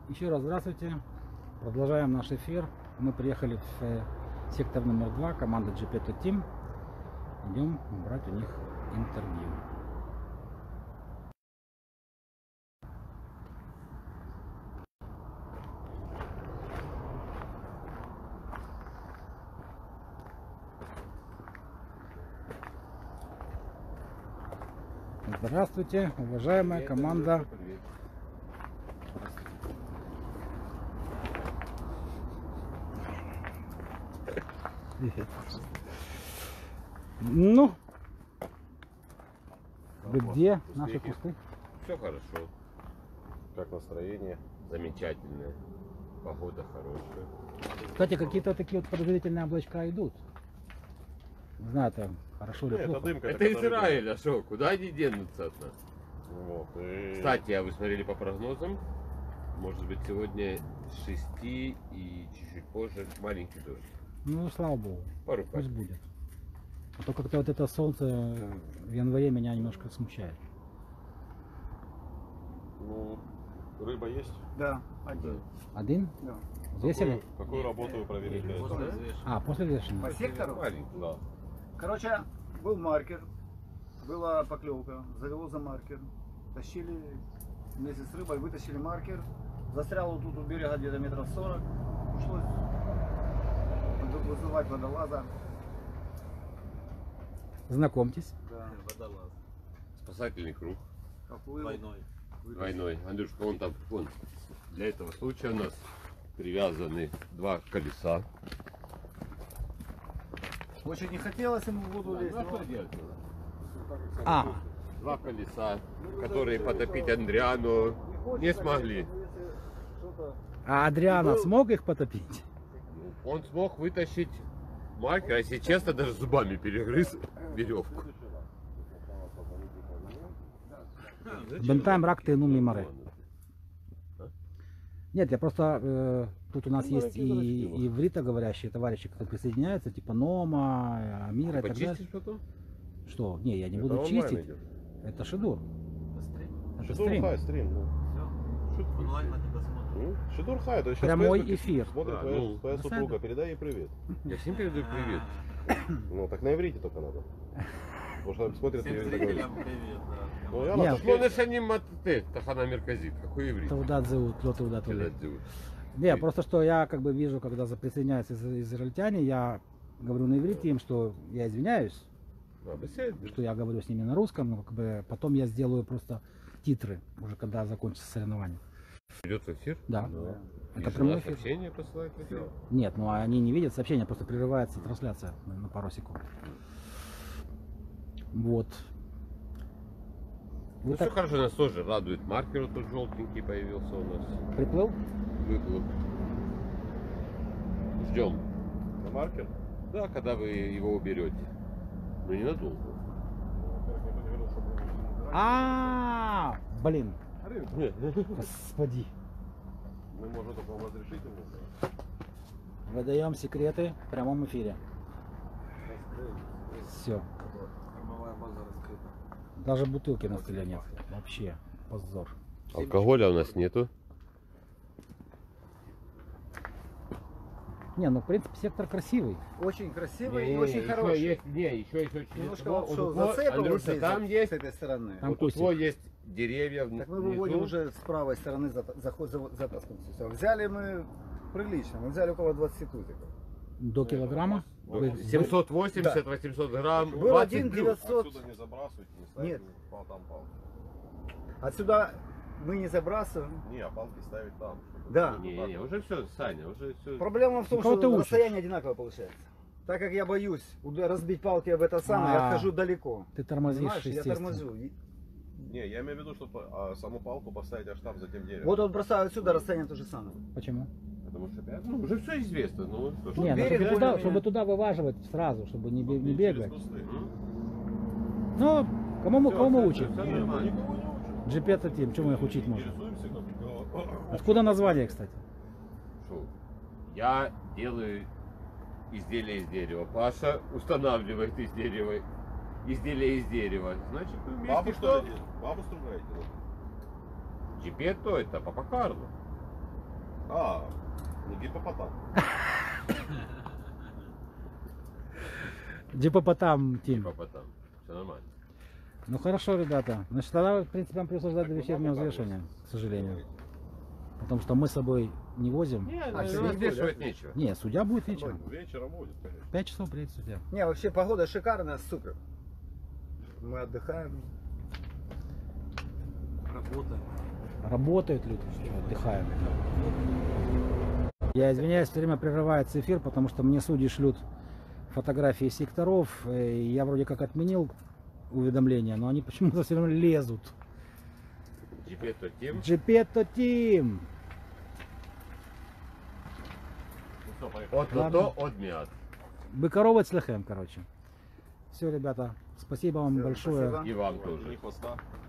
Еще раз здравствуйте. Продолжаем наш эфир. Мы приехали в сектор номер 2, команда Geppetto Team. Идем брать у них интервью. Здравствуйте, уважаемая команда. Ну, вы где? Наши кусты? Все хорошо. Как настроение? Замечательное. Погода хорошая. Кстати, какие-то такие вот подозрительные облачка идут. Не знаю, это хорошо или Это плохо. дымка. Это Израиль, а что? Куда они денутся от нас? Вот, и... Кстати, а вы смотрели по прогнозам? Может быть, сегодня с 6 и чуть-чуть позже маленький дождь. Ну, слава богу. Пару Пусть капель. будет. А то как-то вот это солнце в январе меня немножко смущает. Ну, рыба есть? Да, один. Один? Да. Взвесили? Какую работу вы провели для этого? А, после взвешивания. По сектору? Маленький. Да. Короче, был маркер, была поклевка, завело за маркер. Тащили вместе с рыбой, вытащили маркер. Застрял вот тут у берега где-то метров 40. Пришлось вызывать водолаза. Знакомьтесь. Да. Водолаз. Спасательный круг. Поплыл. Двойной. Андрюшка, вон там, вон. Для этого случая у нас привязаны два колеса. Очень не хотелось ему в воду лезть. Ну, а что но- делать? А, Два колеса, которые потопить Андриану не смогли. а Адриана смог их потопить? Он смог вытащить маркер, а если честно, даже зубами перегрыз веревку. Бентайм рак ты море. Нет, я просто тут у нас есть и ивритоговорящие товарищи, которые присоединяются, типа Нома, Амира и так далее. Почистишь потом? Что? Не, я не Это буду онлайн чистить. идет. Это шедур. Это Шедур стрим. хай, стрим. Ну. Онлайн на тебя смотрит. Шедур хай, то есть сейчас Прямой Facebook эфир. смотрит Да, твоя, ну, твоя на супруга, сайт. передай ей привет. Я всем передаю привет. Ну, так на иврите только надо. Потому что смотрят Всем и зрителям привет, да. Ну, я Нет. на Ну, нашани матте, тахана мерказит. Какой иврит? Таудат зовут, Таудат Передать зовут. Не, просто что я как бы вижу, когда присоединяются израильтяне, я говорю на иврите им, что я извиняюсь, А, беседуй. что я говорю с ними на русском, но как бы потом я сделаю просто титры, уже когда закончится соревнование. Идет в эфир? Да. И Это жена прямой эфир. сообщение посылает в эфир. Нет, ну они не видят сообщения, просто прерывается трансляция на пару секунд. Вот. Ну Вы все так хорошо, нас тоже радует. Маркер вот тут желтенький появился у нас. приплыл? Выплыл. Ждем. На маркер? Да, когда вы его уберете. Ну ненадолго. Во-первых, никто не говорил, что мы А, блин, господи. Мы можем только вам разрешить ему. Выдаем секреты в прямом эфире. Все. Кормовая база раскрыта. Даже бутылки на столе нет. Вообще позор. Алкоголя у нас нету. Не, ну в принципе сектор красивый. Очень красивый и очень хороший. еще есть очень Немножко вот что зацепа вот Андрюша, здесь, там вот есть, с этой стороны. Там вот кустик. у есть деревья Так мы внизу. выводим уже с правой стороны затаскиваемся. Всё. Взяли мы прилично, мы взяли около 20 тузиков. До килограмма. Вы- 780-800 грамм. Был 20 один плюс. 900. Отсюда не забрасывайте, не ставьте. Нет. Там палки. Отсюда мы не забрасываем. Не, а палки ставить там. чтобы Да. вот Не, так не, вот. уже все, Саня, уже все. Проблема в том, кого что ты учишь? расстояние одинаковое получается. Так как я боюсь разбить палки об это самое, я А. хожу далеко. Ты тормозишь, Понимаешь, я естественно. торможу. Не, я имею в виду, что саму палку поставить аж там за тем деревом. Вот бросаю отсюда, расстояние то же самое. Почему? Потому что опять, ну, уже все известно. Ну, что ж. Не, ну, берег чтобы, туда, более-менее. чтобы туда вываживать сразу, чтобы не, не Через бегать. кусты. Ну, кому мы, Всё, кому мы всё, учим? всё Не, мы нормально. никого не учим. Geppetto Team, чему их учить можно? Интересуемся, как... Откуда название, кстати? Шо? Я делаю изделие из дерева. Паша устанавливает изделие из дерева. Значит, вы вместе Бабу что? что ли? Бабу стругаете? Geppetto это Папа Карло. А, не гипопотам. Джипопотам Тим. Типа потом. Все нормально. Ну хорошо, ребята. Значит, тогда, в принципе, вам придется ждать до Так, вечернего куда взвешивания, к сожалению. Потому что мы с собой не возим. сегодня взвешивать будет, нечего. Не, судья будет вечером. Вечером будет, конечно. 5 часов приедет судья. Не, вообще погода шикарная, супер. Мы отдыхаем. Работаем. Работают люди, что отдыхаем. Я извиняюсь, все время прерывается эфир, потому что мне судьи шлют фотографии секторов. И я вроде как отменил уведомления, но они почему-то все равно лезут. Джипето Тим. Джипето Тим! От-то-то, от-мят. Быкорова Цлехем, короче. Все, ребята, спасибо вам Всё, большое. спасибо. И вам тоже. Не хвоста.